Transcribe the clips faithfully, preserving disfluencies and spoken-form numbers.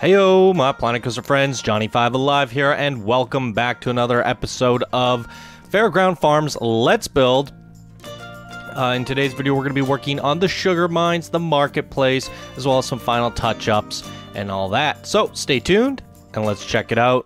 Heyo, my Planet Coaster friends, Johnny five Alive here, and welcome back to another episode of Fairground Farms Let's Build. Uh, in today's video, we're going to be working on the sugar mines, the marketplace, as well as some final touch-ups and all that. So, stay tuned, and let's check it out.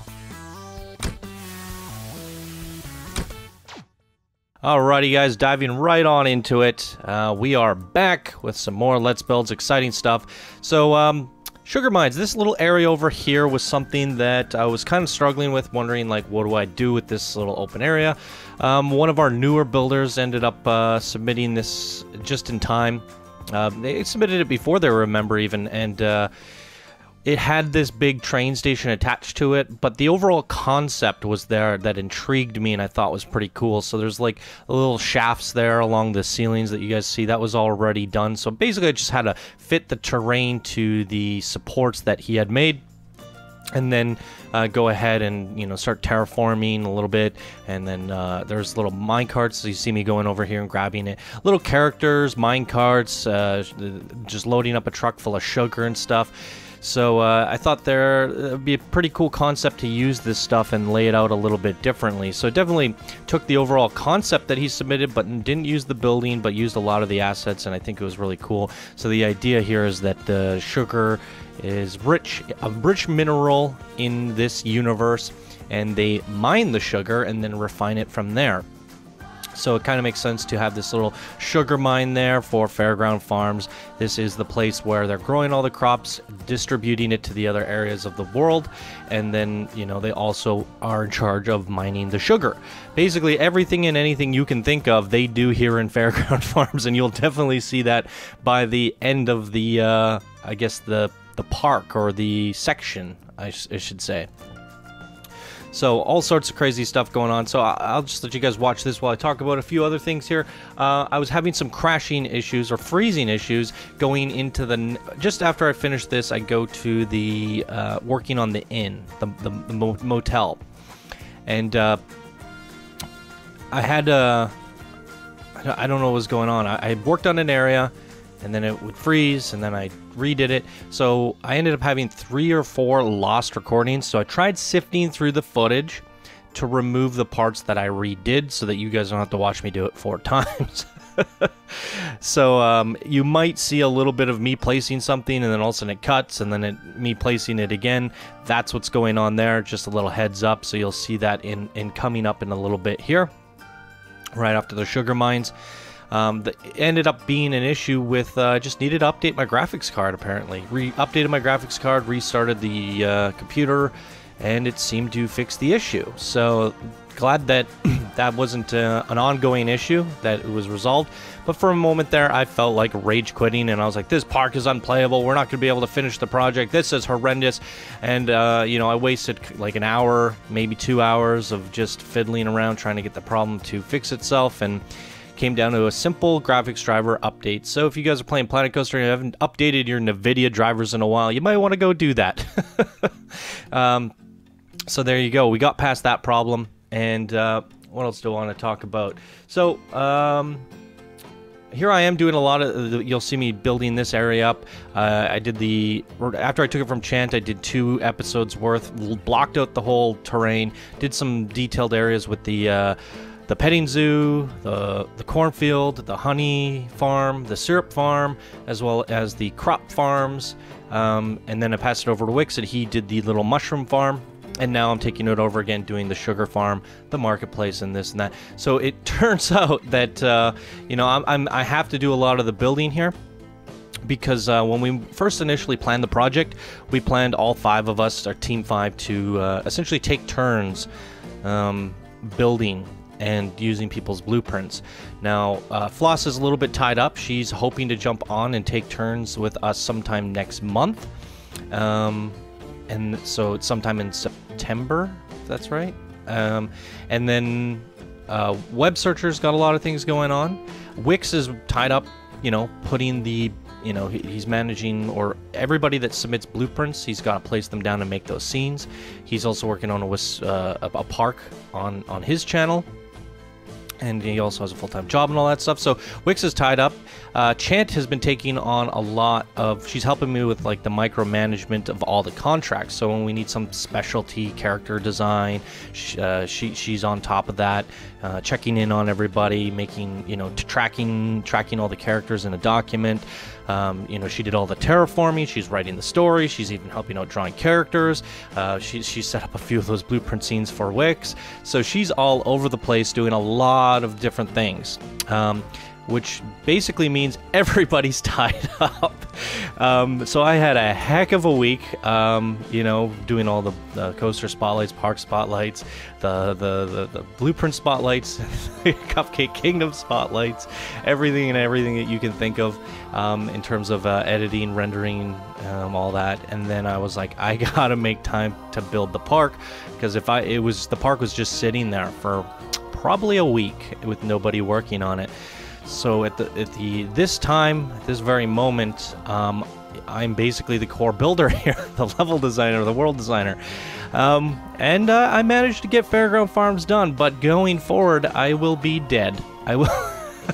Alrighty guys, diving right on into it. Uh, we are back with some more Let's Builds, exciting stuff. So, um... sugar mines, this little area over here was something that I was kind of struggling with, wondering like, what do I do with this little open area? Um, one of our newer builders ended up uh, submitting this just in time. Uh, they submitted it before they were a member even, and uh, it had this big train station attached to it, but the overall concept was there that intrigued me and I thought was pretty cool. So there's like little shafts there along the ceilings that you guys see. That was already done. So basically I just had to fit the terrain to the supports that he had made, and then uh, go ahead and, you know, start terraforming a little bit. And then uh, there's little mine carts, so you see me going over here and grabbing it. Little characters, mine carts, uh, just loading up a truck full of sugar and stuff. So uh, I thought there would be a pretty cool concept to use this stuff and lay it out a little bit differently. So definitely took the overall concept that he submitted, but didn't use the building, but used a lot of the assets, and I think it was really cool. So the idea here is that the sugar is rich, a rich mineral in this universe, and they mine the sugar and then refine it from there. So it kind of makes sense to have this little sugar mine there for Fairground Farms. This is the place where they're growing all the crops, distributing it to the other areas of the world, and then, you know, they also are in charge of mining the sugar. Basically, everything and anything you can think of, they do here in Fairground Farms, and you'll definitely see that by the end of the, uh, I guess, the, the park, or the section, I, sh I should say. So all sorts of crazy stuff going on. So I'll just let you guys watch this while I talk about a few other things here. Uh, I was having some crashing issues or freezing issues going into the... Just after I finished this, I go to the... Uh, working on the inn, the, the, the motel. And uh, I had... Uh, I don't know what was going on. I, I worked on an area, and then it would freeze, and then I redid it. So I ended up having three or four lost recordings. So I tried sifting through the footage to remove the parts that I redid so that you guys don't have to watch me do it four times. So um, you might see a little bit of me placing something, and then all of a sudden it cuts, and then it, me placing it again. That's what's going on there. Just a little heads up. So you'll see that in, in coming up in a little bit here, right after the sugar mines. Um, that ended up being an issue with, uh, just needed to update my graphics card, apparently. Re-updated my graphics card, restarted the uh, computer, and it seemed to fix the issue. So, glad that that wasn't uh, an ongoing issue, that it was resolved. But for a moment there, I felt like rage quitting, and I was like, this park is unplayable, we're not going to be able to finish the project, this is horrendous. And, uh, you know, I wasted like an hour, maybe two hours of just fiddling around trying to get the problem to fix itself, and came down to a simple graphics driver update. So if you guys are playing Planet Coaster and you haven't updated your NVIDIA drivers in a while, you might want to go do that. um, so there you go. We got past that problem. And uh, what else do I want to talk about? So um, here I am doing a lot of, the, you'll see me building this area up. Uh, I did the, after I took it from Chant, I did two episodes worth, blocked out the whole terrain, did some detailed areas with the uh, the petting zoo, the, the cornfield, the honey farm, the syrup farm, as well as the crop farms. Um, and then I passed it over to Wix, and he did the little mushroom farm. And now I'm taking it over again, doing the sugar farm, the marketplace, and this and that. So it turns out that, uh, you know, I'm, I'm, I have to do a lot of the building here. Because uh, when we first initially planned the project, we planned all five of us, our team five, to uh, essentially take turns um, building and using people's blueprints. Now, uh, Floss is a little bit tied up. She's hoping to jump on and take turns with us sometime next month. Um, and so it's sometime in September, if that's right. Um, and then uh, Web Searcher's got a lot of things going on. Wix is tied up, you know, putting the, you know, he, he's managing, or everybody that submits blueprints, he's got to place them down and make those scenes. He's also working on a, uh, a park on, on his channel. and he also has a full-time job and all that stuff. So Wix is tied up. Uh, Chant has been taking on a lot of, she's helping me with like the micromanagement of all the contracts. So when we need some specialty character design, she, uh, she she's on top of that, uh, checking in on everybody, making, you know, tracking tracking all the characters in a document. Um, you know, she did all the terraforming. She's writing the story. She's even helping out drawing characters. Uh, she she set up a few of those blueprint scenes for Wix. So she's all over the place doing a lot of different things, um, which basically means everybody's tied up. Um, so I had a heck of a week, um, you know, doing all the, the coaster spotlights, park spotlights, the the, the, the blueprint spotlights, Cupcake Kingdom spotlights, everything and everything that you can think of um, in terms of uh, editing, rendering, um, all that. And then I was like, I gotta make time to build the park, because if I, it was, the park was just sitting there for probably a week with nobody working on it. So at the at the this time, at this very moment, um, I'm basically the core builder here, the level designer, the world designer, um, and uh, I managed to get Fairground Farms done. But going forward, I will be dead. I will.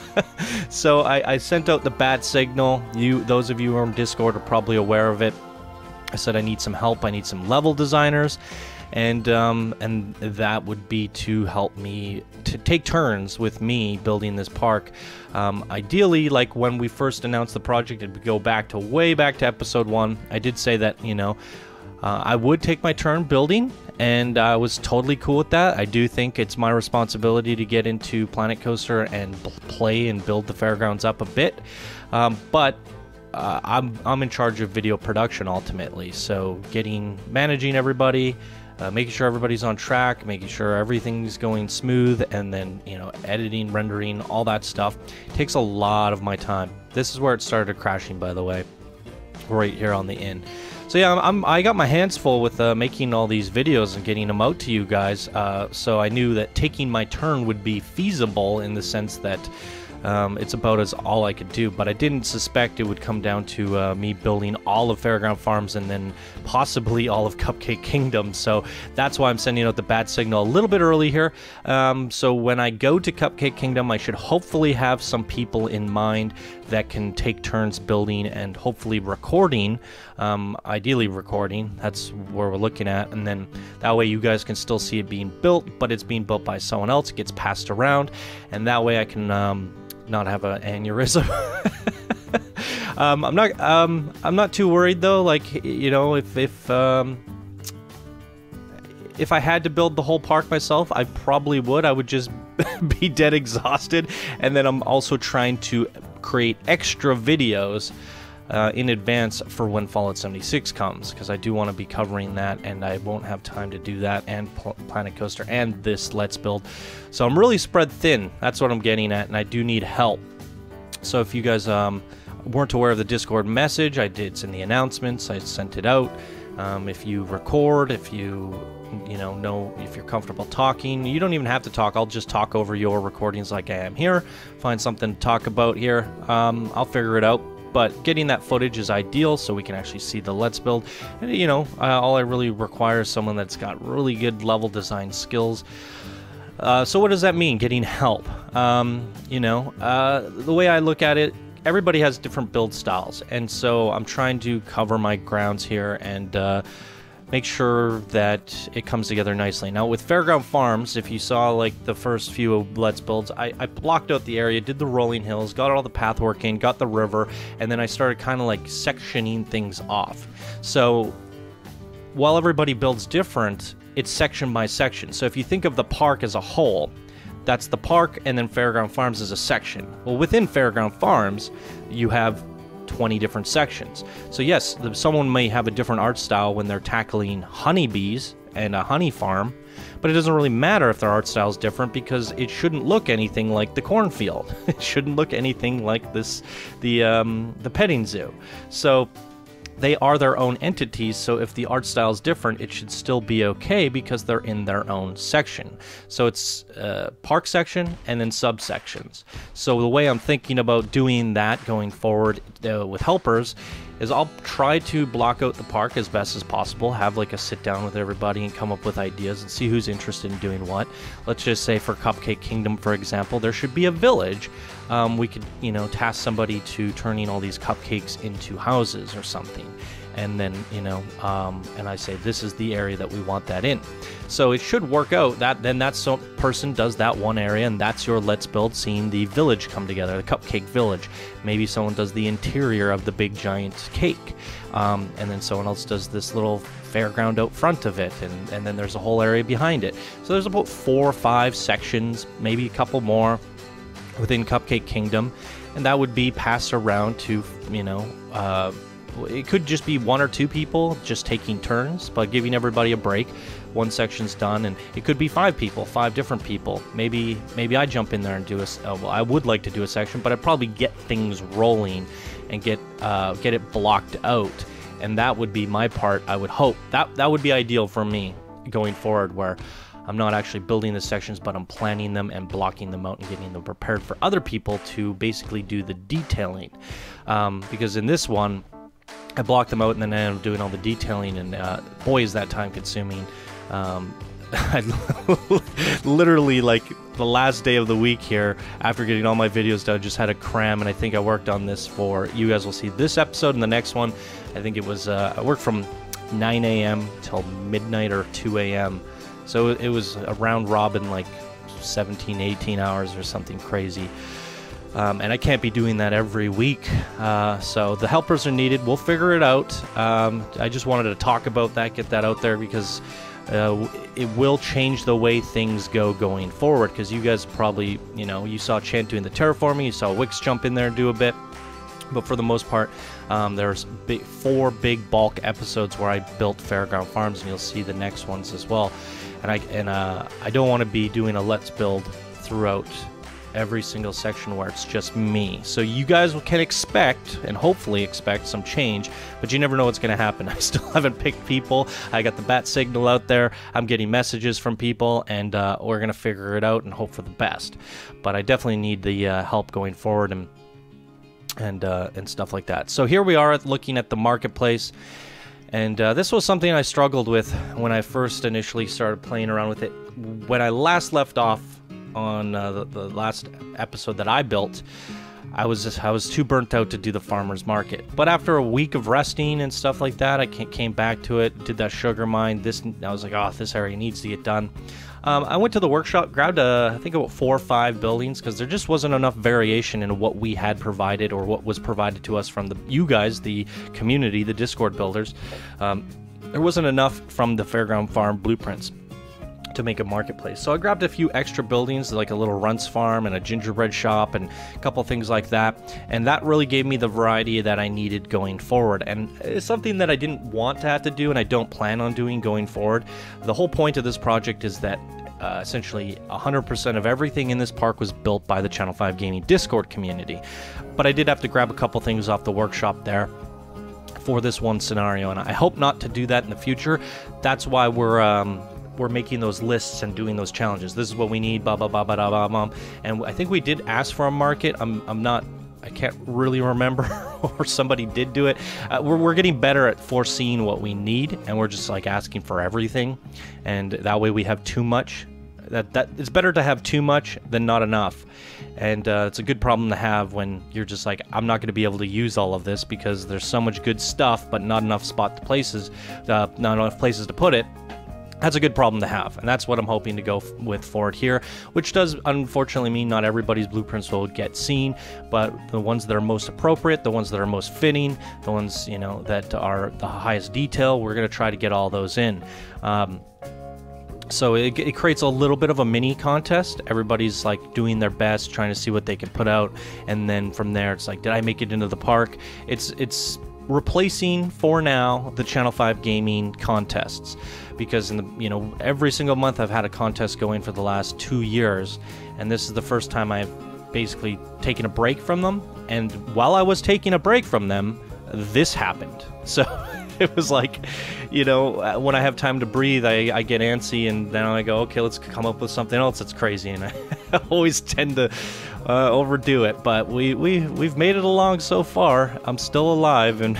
So I, I sent out the bat signal. You, those of you who are on Discord, are probably aware of it. I said I need some help. I need some level designers. And um, and that would be to help me to take turns with me building this park. Um, ideally, like when we first announced the project, it would go back to way back to episode one. I did say that, you know, uh, I would take my turn building, and I was totally cool with that. I do think it's my responsibility to get into Planet Coaster and play and build the fairgrounds up a bit, um, but. Uh, I'm I'm in charge of video production ultimately, so getting managing everybody, uh, making sure everybody's on track, making sure everything's going smooth, and then, you know, editing, rendering, all that stuff takes a lot of my time. This is where it started crashing, by the way, right here on the inn. So yeah, I'm, I'm I got my hands full with uh, making all these videos and getting them out to you guys. Uh, so I knew that taking my turn would be feasible in the sense that. Um, it's about as all I could do, but I didn't suspect it would come down to uh, me building all of Fairground Farms and then possibly all of Cupcake Kingdom. So that's why I'm sending out the bat signal a little bit early here. Um, so when I go to Cupcake Kingdom, I should hopefully have some people in mind that can take turns building and hopefully recording, um, ideally recording. That's where we're looking at, and then that way you guys can still see it being built, but it's being built by someone else. It gets passed around, and that way I can um, not have an aneurysm. um, I'm not. Um, I'm not too worried though. Like, you know, if if um, if I had to build the whole park myself, I probably would. I would just be dead exhausted, and then I'm also trying to create extra videos uh, in advance for when Fallout seventy-six comes, because I do want to be covering that, and I won't have time to do that and Pl Planet Coaster and this Let's Build. So I'm really spread thin. That's what I'm getting at, and I do need help. So if you guys um, weren't aware of the Discord message, I did send the announcements. I sent it out. Um, if you record, if you you know know if you're comfortable talking, you don't even have to talk. I'll just talk over your recordings like I am here. Find something to talk about here. Um, I'll figure it out. But getting that footage is ideal, so we can actually see the Let's Build. And, you know, uh, all I really require is someone that's got really good level design skills. Uh, so what does that mean, getting help? Um, you know, uh, the way I look at it, everybody has different build styles. And so I'm trying to cover my grounds here and uh, make sure that it comes together nicely. Now with Fairground Farms, if you saw like the first few Let's Builds, I, I blocked out the area, did the rolling hills, got all the path working, got the river, and then I started kind of like sectioning things off. So while everybody builds different, it's section by section. So if you think of the park as a whole, that's the park, and then Fairground Farms is a section. Well, within Fairground Farms, you have twenty different sections. So yes, someone may have a different art style when they're tackling honeybees and a honey farm, but it doesn't really matter if their art style is different, because it shouldn't look anything like the cornfield. It shouldn't look anything like this, the um, the petting zoo. So they are their own entities, so if the art style is different, it should still be okay because they're in their own section. So it's uh, park section and then subsections. So the way I'm thinking about doing that going forward uh, with helpers is I'll try to block out the park as best as possible, have like a sit down with everybody and come up with ideas and see who's interested in doing what. Let's just say for Cupcake Kingdom, for example, there should be a village. Um, we could, you know, task somebody to turning all these cupcakes into houses or something. And then, you know, um, and I say, this is the area that we want that in. So it should work out. That then that so person does that one area, and that's your Let's Build, seeing the village come together, the Cupcake Village. Maybe someone does the interior of the big giant cake, um, and then someone else does this little fairground out front of it, and, and then there's a whole area behind it. So there's about four or five sections, maybe a couple more within Cupcake Kingdom, and that would be passed around to, you know, uh, it could just be one or two people just taking turns, but giving everybody a break. One section's done, and it could be five people, five different people. Maybe maybe I jump in there and do a. Uh, well, I would like to do a section, but I'd probably get things rolling and get uh, get it blocked out, and that would be my part. I would hope that that would be ideal for me going forward, where I'm not actually building the sections, but I'm planning them and blocking them out and getting them prepared for other people to basically do the detailing. Um, because in this one, I block them out and then I'm doing all the detailing, and uh, boy, is that time consuming. Um, I literally, like, the last day of the week here, after getting all my videos done, just had a cram, and I think I worked on this for, you guys will see this episode and the next one. I think it was, uh, I worked from nine A M till midnight or two A M So it was a round robin, like seventeen, eighteen hours or something crazy. Um, and I can't be doing that every week, uh, so the helpers are needed. We'll figure it out. Um, I just wanted to talk about that, get that out there, because uh, it will change the way things go going forward, because you guys probably, you know, you saw Chant doing the terraforming, you saw Wix jump in there and do a bit, but for the most part, um, there's big, four big bulk episodes where I built Fairground Farms, and you'll see the next ones as well. And I, and, uh, I don't want to be doing a Let's Build throughout every single section where it's just me. So you guys can expect, and hopefully expect, some change, but you never know what's going to happen. I still haven't picked people. I got the bat signal out there. I'm getting messages from people, and uh, we're going to figure it out and hope for the best. But I definitely need the uh, help going forward and and uh, and stuff like that. So here we are looking at the marketplace. And uh, this was something I struggled with when I first initially started playing around with it. When I last left off on uh, the, the last episode that I built, I was just, I was too burnt out to do the farmer's market. But after a week of resting and stuff like that, I came back to it, did that sugar mine. This, I was like, oh, this area needs to get done. Um, I went to the workshop, grabbed uh, I think about four or five buildings, because there just wasn't enough variation in what we had provided or what was provided to us from the you guys, the community, the Discord builders. Um, there wasn't enough from the Fairground Farm blueprints to make a marketplace. So I grabbed a few extra buildings, like a little runts farm and a gingerbread shop and a couple things like that, and that really gave me the variety that I needed going forward. And it's something that I didn't want to have to do, and I don't plan on doing going forward. The whole point of this project is that uh, essentially one hundred percent of everything in this park was built by the Channel five Gaming Discord community, but I did have to grab a couple things off the workshop there for this one scenario, and I hope not to do that in the future. That's why we're um, we're making those lists and doing those challenges. This is what we need, blah, blah, blah, blah, blah, blah. And I think we did ask for a market. I'm, I'm not, I can't really remember, or somebody did do it. Uh, we're, we're getting better at foreseeing what we need, and we're just like asking for everything. And that way we have too much. That, that it's better to have too much than not enough. And uh, it's a good problem to have when you're just like, I'm not going to be able to use all of this because there's so much good stuff, but not enough spot to places, uh, not enough places to put it. That's a good problem to have, and that's what I'm hoping to go f with forward here, which does unfortunately mean not everybody's blueprints will get seen, but the ones that are most appropriate, the ones that are most fitting, the ones, you know, that are the highest detail, we're going to try to get all those in. Um, so it, it creates a little bit of a mini contest. Everybody's like doing their best, trying to see what they can put out, and then from there it's like, did I make it into the park? It's it's replacing for now the Channel five Gaming contests, because in the you know every single month I've had a contest going for the last two years, and this is the first time I've basically taken a break from them. And while I was taking a break from them, this happened. So It was like, you know, when I have time to breathe, I, I get antsy, and then I go, okay, let's come up with something else that's crazy, and I always tend to uh, overdo it, but we, we, we've made it along so far. I'm still alive, and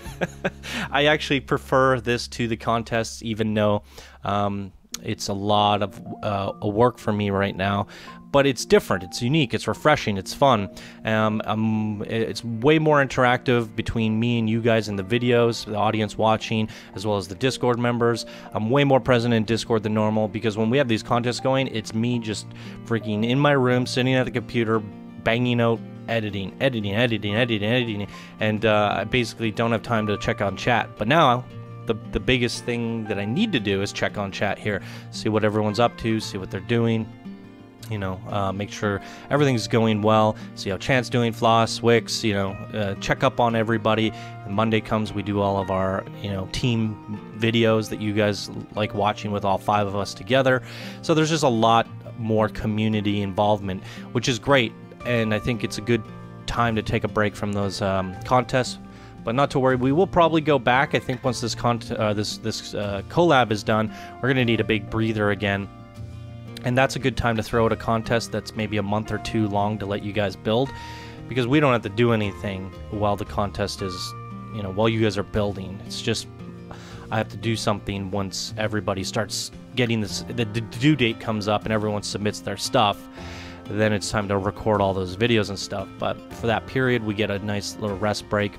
I actually prefer this to the contests, even though um, it's a lot of uh, work for me right now. But it's different, it's unique, it's refreshing, it's fun. Um, um, it's way more interactive between me and you guys in the videos, the audience watching, as well as the Discord members. I'm way more present in Discord than normal, because when we have these contests going, it's me just freaking in my room, sitting at the computer, banging out editing, editing, editing, editing, editing, and uh, I basically don't have time to check on chat. But now, the, the biggest thing that I need to do is check on chat here, see what everyone's up to, see what they're doing. You know, uh, make sure everything's going well, see how Chant's doing, Floss, Wix, you know, uh, check up on everybody. And Monday comes, we do all of our, you know, team videos that you guys like watching with all five of us together. So there's just a lot more community involvement, which is great. And I think it's a good time to take a break from those um, contests. But not to worry, we will probably go back. I think once this, con uh, this, this uh, collab is done, we're going to need a big breather again. And that's a good time to throw out a contest that's maybe a month or two long to let you guys build, because we don't have to do anything while the contest is, you know, while you guys are building. It's just I have to do something once everybody starts getting this, the due date comes up and everyone submits their stuff. Then it's time to record all those videos and stuff. But for that period, we get a nice little rest break.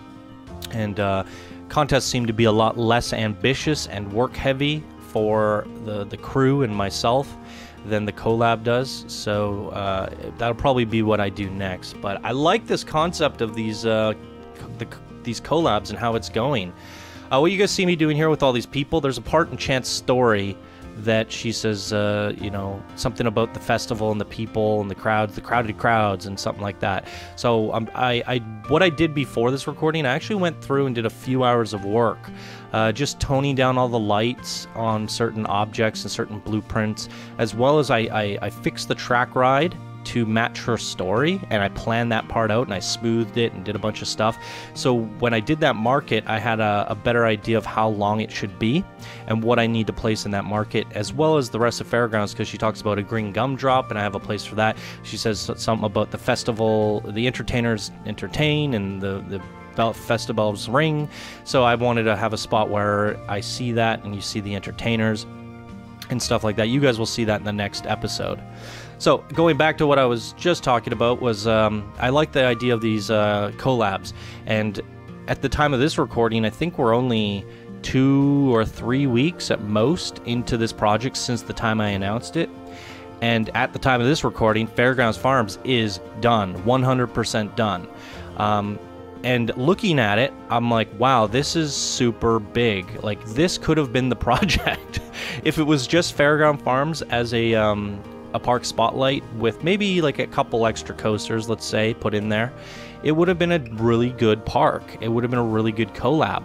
And uh, contests seem to be a lot less ambitious and work heavy for the, the crew and myself than the collab does, so uh, that'll probably be what I do next. But I like this concept of these uh, the, these collabs and how it's going. Uh, what you guys see me doing here with all these people, there's a part in Chant's story that she says, uh, you know, something about the festival and the people and the crowds, the crowded crowds and something like that. So um, I, I, what I did before this recording, I actually went through and did a few hours of work, uh, just toning down all the lights on certain objects and certain blueprints, as well as I, I, I fixed the track ride to match her story, and I planned that part out and I smoothed it and did a bunch of stuff. So when I did that market, I had a, a better idea of how long it should be and what I need to place in that market, as well as the rest of Fairgrounds, because she talks about a green gumdrop and I have a place for that. She says something about the festival, the entertainers entertain, and the, the festival's ring. So I wanted to have a spot where I see that and you see the entertainers and stuff like that. You guys will see that in the next episode. So going back to what I was just talking about was um, I like the idea of these uh, collabs, and at the time of this recording, I think we're only two or three weeks at most into this project since the time I announced it. And at the time of this recording, Fairground Farms is done, one hundred percent done. Um, and looking at it, I'm like, wow, this is super big. Like, this could have been the project if it was just Fairground Farms as a um, a park spotlight with maybe like a couple extra coasters, let's say, put in there. It would have been a really good park. It would have been a really good collab.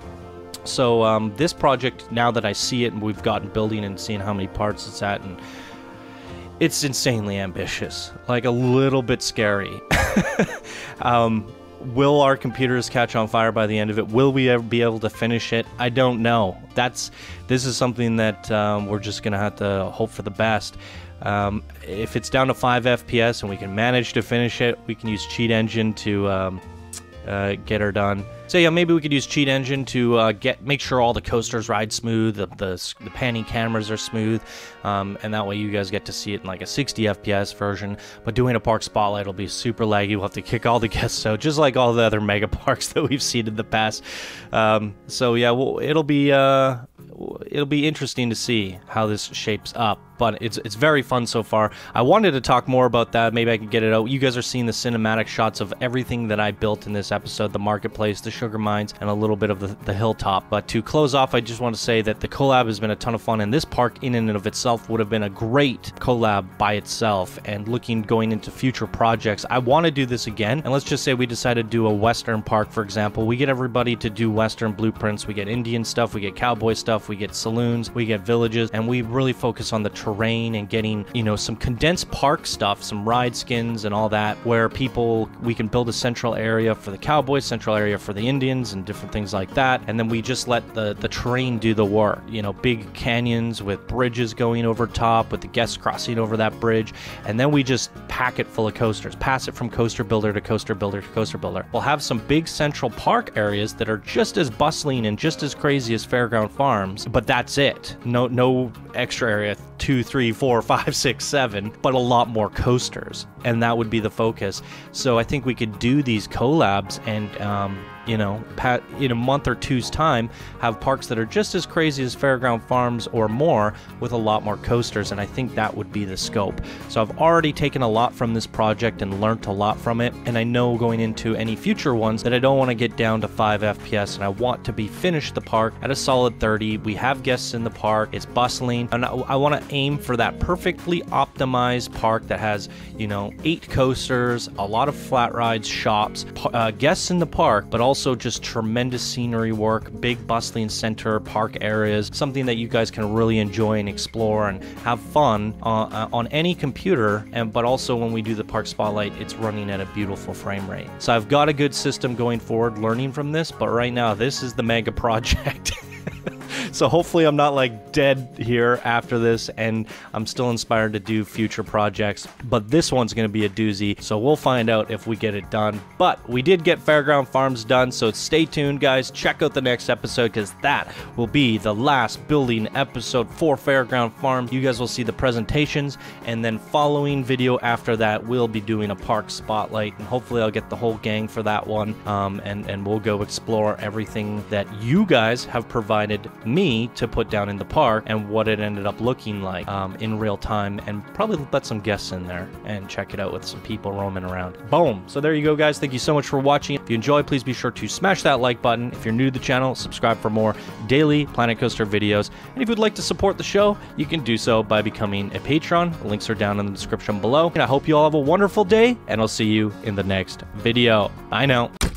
So um, this project, now that I see it and we've gotten building and seeing how many parts it's at, and it's insanely ambitious, like a little bit scary. um, will our computers catch on fire by the end of it? Will we ever be able to finish it? I don't know. That's this is something that um, we're just gonna have to hope for the best. Um, if it's down to five F P S and we can manage to finish it, we can use Cheat Engine to um, uh, get her done. So yeah, maybe we could use Cheat Engine to uh, get make sure all the coasters ride smooth, the, the, the panning cameras are smooth, um, and that way you guys get to see it in like a sixty F P S version. But doing a park spotlight will be super laggy. We'll have to kick all the guests out, just like all the other mega parks that we've seen in the past. Um, so yeah, well, it'll be uh, it'll be interesting to see how this shapes up. But it's it's very fun so far. I wanted to talk more about that. Maybe I can get it out. You guys are seeing the cinematic shots of everything that I built in this episode: the marketplace, the sugar mines, and a little bit of the, the hilltop. But to close off, I just want to say that the collab has been a ton of fun, and this park in and of itself would have been a great collab by itself. And looking going into future projects, I want to do this again. And let's just say we decided to do a Western park, for example. We get everybody to do Western blueprints. We get Indian stuff. We get cowboy stuff. We get saloons. We get villages, and we really focus on the terrain terrain and getting, you know, some condensed park stuff, some ride skins and all that, where people, we can build a central area for the cowboys, central area for the Indians and different things like that. And then we just let the, the terrain do the work, you know, big canyons with bridges going over top with the guests crossing over that bridge. And then we just pack it full of coasters, pass it from coaster builder to coaster builder to coaster builder. We'll have some big central park areas that are just as bustling and just as crazy as Fairground Farms, but that's it. No, no extra area, two, three, four, five, six, seven, but a lot more coasters. And that would be the focus. So I think we could do these collabs and, um, you know, pat, in a month or two's time, have parks that are just as crazy as Fairground Farms or more with a lot more coasters, and I think that would be the scope. So I've already taken a lot from this project and learned a lot from it, and I know going into any future ones that I don't want to get down to five F P S, and I want to be finished the park at a solid thirty. We have guests in the park, it's bustling, and I, I want to aim for that perfectly optimized park that has, you know, eight coasters, a lot of flat rides, shops, uh, guests in the park, but also Also just tremendous scenery work, big bustling center, park areas, something that you guys can really enjoy and explore and have fun uh, on any computer. And but also when we do the park spotlight, it's running at a beautiful frame rate. So I've got a good system going forward learning from this, but right now this is the mega project. So hopefully I'm not like dead here after this, and I'm still inspired to do future projects, but this one's going to be a doozy, so we'll find out if we get it done. But we did get Fairground Farms done, so stay tuned, guys. Check out the next episode, because that will be the last building episode for Fairground Farms. You guys will see the presentations, and then following video after that, we'll be doing a park spotlight, and hopefully I'll get the whole gang for that one, um, and, and we'll go explore everything that you guys have provided me to put down in the park and what it ended up looking like um, in real time, and probably let some guests in there and check it out with some people roaming around. Boom. So there you go, guys. Thank you so much for watching. If you enjoyed, please be sure to smash that like button. If you're new to the channel, subscribe for more daily Planet Coaster videos. And if you'd like to support the show, you can do so by becoming a patron. The links are down in the description below. And I hope you all have a wonderful day, and I'll see you in the next video. Bye now.